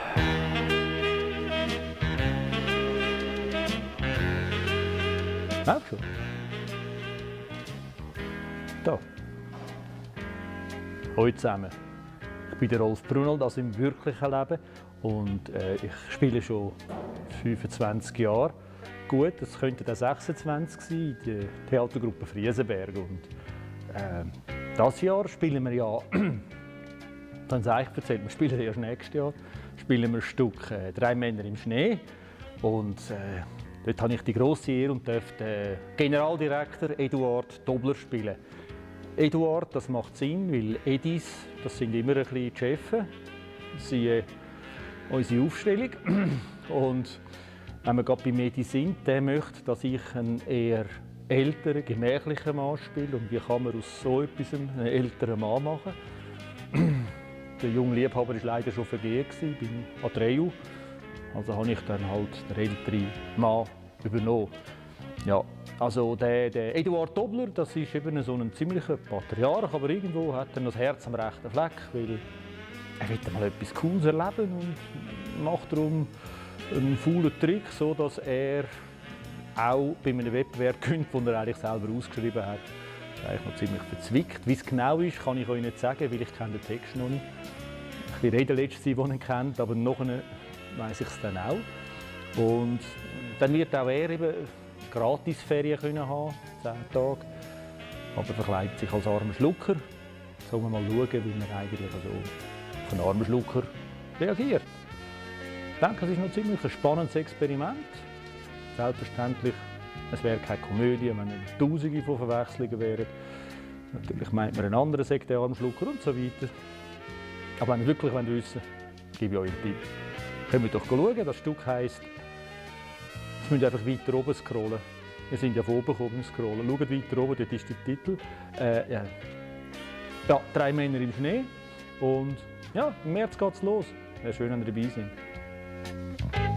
Auch schon. Da. Hallo zusammen. Ich bin der Rolf Brunel, das im wirklichen Leben. Und ich spiele schon 25 Jahre. Gut, es könnte dann 26 sein, in der Theatergruppe Friesenberg. Und dieses Jahr spielen wir ja, das haben sie eigentlich erzählt, wir spielen erst nächstes Jahr, spielen wir ein Stück «Drei Männer im Schnee». Und dort habe ich die grosse Ehre und darf den Generaldirektor Eduard Dobler spielen. Eduard, das macht Sinn, weil Edis, das sind immer ein bisschen die Chefs, siehe unsere Aufstellung. Und wenn wir gerade bei Edi sind, der möchte, dass ich einen eher älteren, gemächlichen Mann spiele. Und wie kann man aus so etwas einen älteren Mann machen? Der junge Liebhaber war leider schon vergeben beim Atreu. Also habe ich dann halt den älteren Mann übernommen. Ja, also der Eduard Dobler, das ist eben so ein ziemlicher Patriarch, aber irgendwo hat er das Herz am rechten Fleck, weil er will mal etwas Cooles erleben und macht darum einen faulen Trick, so dass er auch bei einem Wettbewerb gewinnt, den er eigentlich selber ausgeschrieben hat. Das ist eigentlich noch ziemlich verzwickt. Wie es genau ist, kann ich euch nicht sagen, weil ich kenne den Text noch nicht. Ich werde der Letzte sein, der ihn kennt, aber nachher weiss ich es dann auch. Und dann wird auch er eben Gratisferien können haben, 10 Tage. Aber verkleidet sich als armer Schlucker. Sollen wir mal schauen, wie man eigentlich also auf einen armen Schlucker reagiert. Ich denke, es ist noch ziemlich ein spannendes Experiment. Selbstverständlich, es wäre keine Komödie, wenn Tausende von Verwechslungen wären. Natürlich meint man einen anderen sagt der arme Schlucker und so weiter. Aber wenn ihr wirklich wissen wollt, gebe ich euch einen Tipp. Können wir doch schauen, das Stück heisst, jetzt müsst ihr einfach weiter oben scrollen. Wir sind ja von oben gekommen, scrollen. Schaut weiter oben, dort ist der Titel. Ja, «Drei Männer im Schnee». Und ja, im März geht es los. Wäre schön, wenn ihr dabei seid.